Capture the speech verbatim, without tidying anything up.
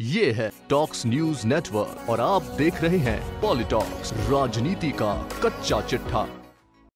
ये है talks news network और आप देख रहे हैं पॉलिटॉक्स, राजनीति का कच्चा चिट्ठा।